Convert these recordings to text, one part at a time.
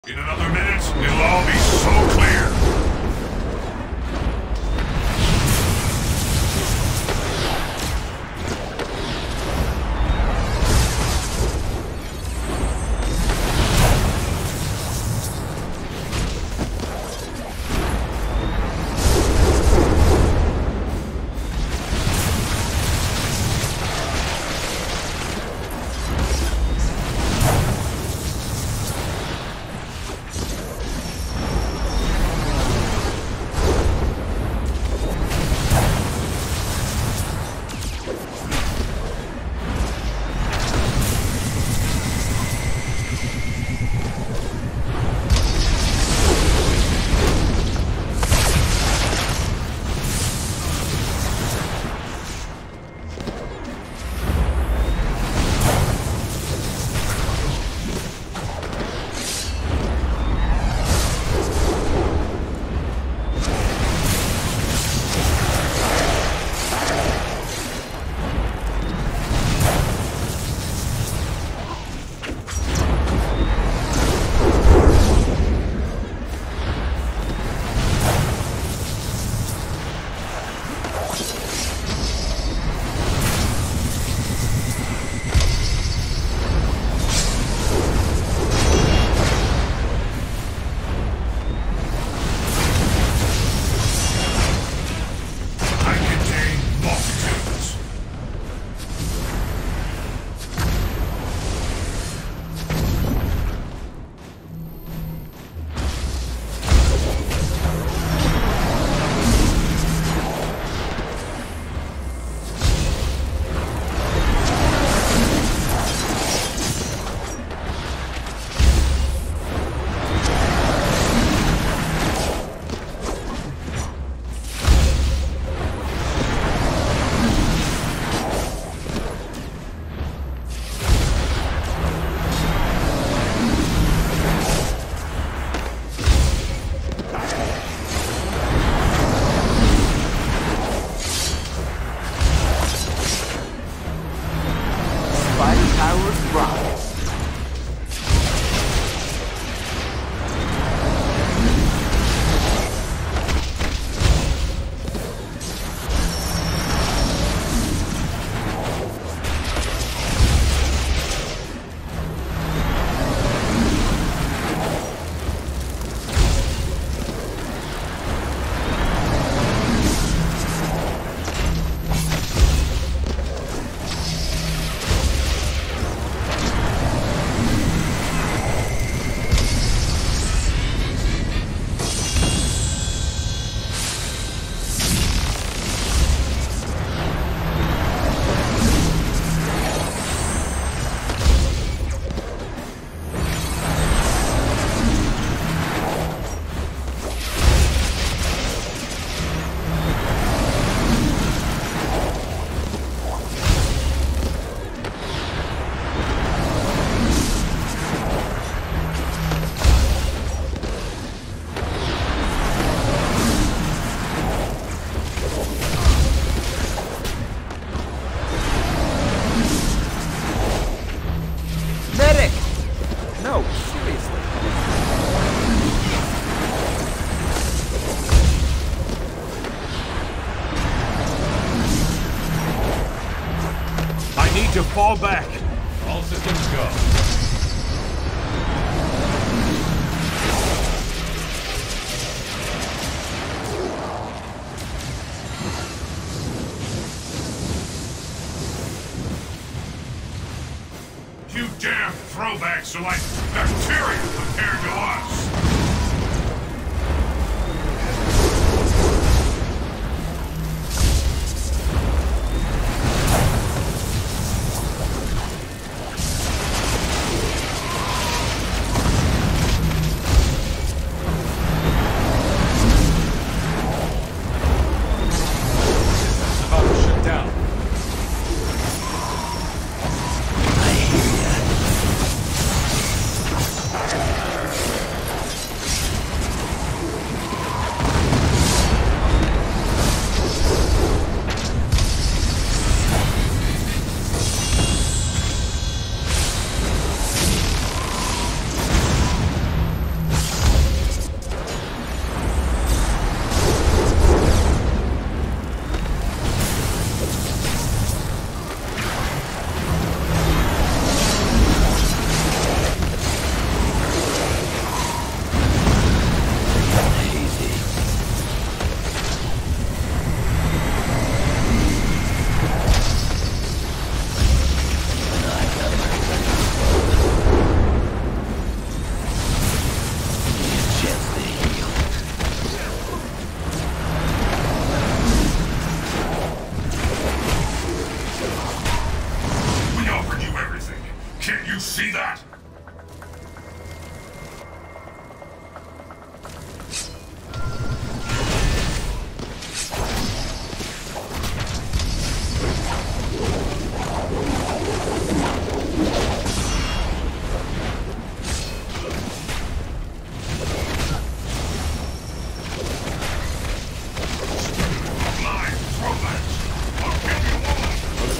In another minute, it'll all be so clear. To fall back. All systems go. You damn throwbacks are like bacteria compared to us.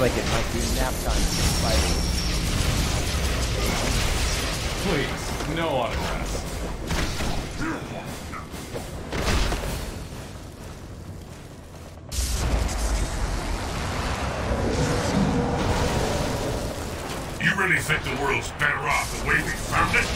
like it might be nap time for Spidey. Please, no autographs. You really think the world's better off the way we found it?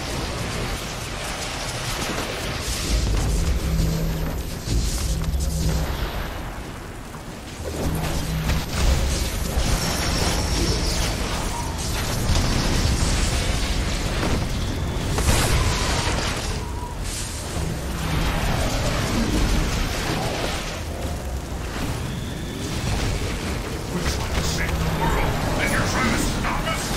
We're trying to save the world, and you're trying to stop us?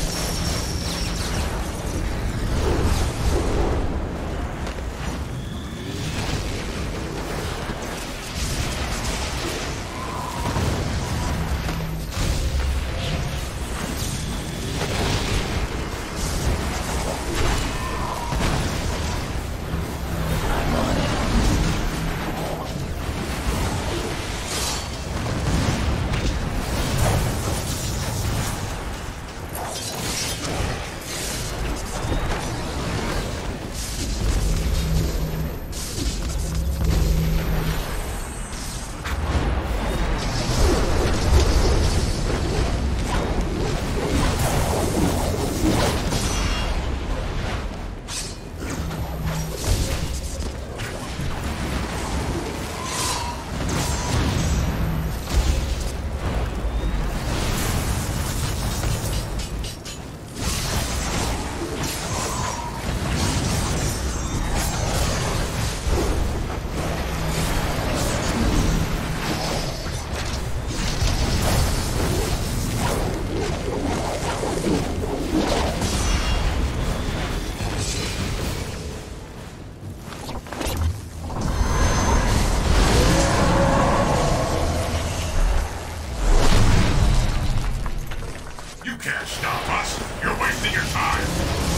You can't stop us. You're wasting your time.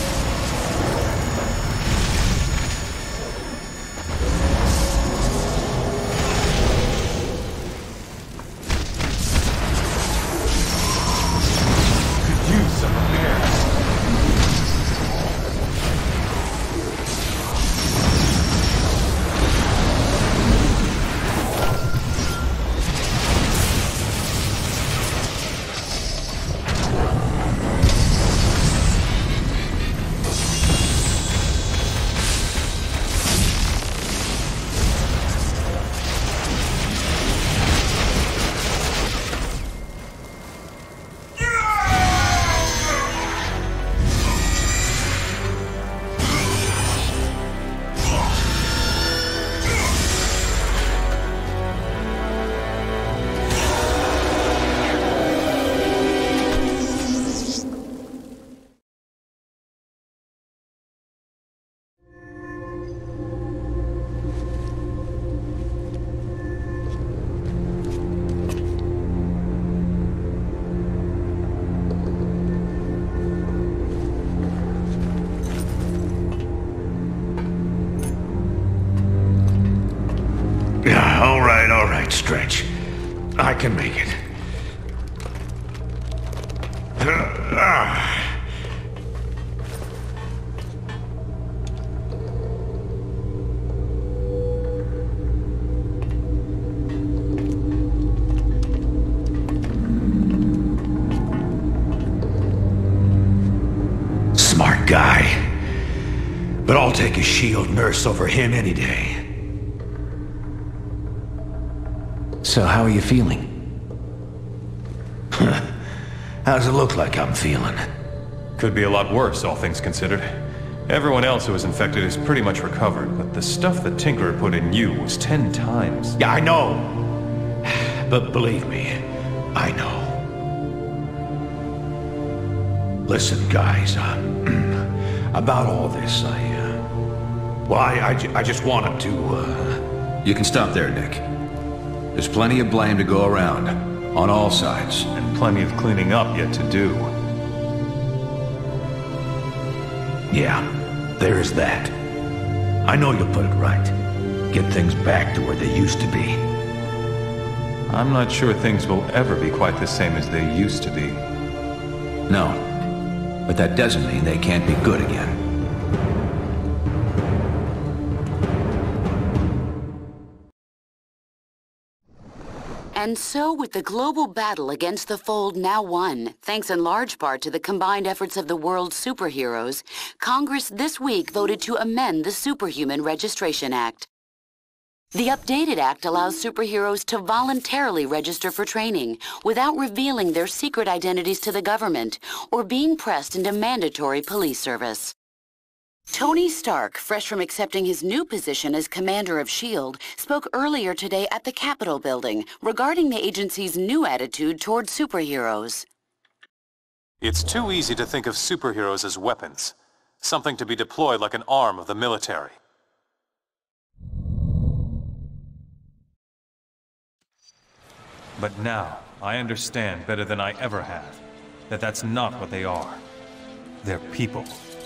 Could use some repair. Yeah, all right, Stretch. I can make it. Smart guy. But I'll take a S.H.I.E.L.D. nurse over him any day. So how are you feeling? How does it look like I'm feeling? Could be a lot worse, all things considered. Everyone else who was infected is pretty much recovered, but the stuff the Tinkerer put in you was 10 times. Yeah, I know. But believe me, I know. Listen, guys, about all this, I just wanted to, You can stop there, Nick. There's plenty of blame to go around, on all sides. And plenty of cleaning up yet to do. Yeah, there is that. I know you'll put it right. Get things back to where they used to be. I'm not sure things will ever be quite the same as they used to be. No. But that doesn't mean they can't be good again. And so, with the global battle against the Fold now won, thanks in large part to the combined efforts of the world's superheroes, Congress this week voted to amend the Superhuman Registration Act. The updated act allows superheroes to voluntarily register for training without revealing their secret identities to the government or being pressed into mandatory police service. Tony Stark, fresh from accepting his new position as commander of S.H.I.E.L.D., spoke earlier today at the Capitol building regarding the agency's new attitude toward superheroes. It's too easy to think of superheroes as weapons, something to be deployed like an arm of the military. But now, I understand better than I ever have, that that's not what they are. They're people.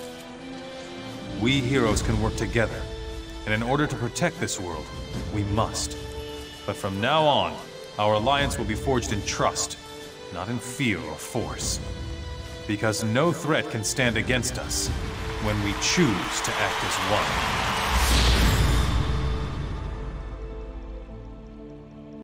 We heroes can work together, and in order to protect this world, we must. But from now on, our alliance will be forged in trust, not in fear or force. Because no threat can stand against us when we choose to act as one.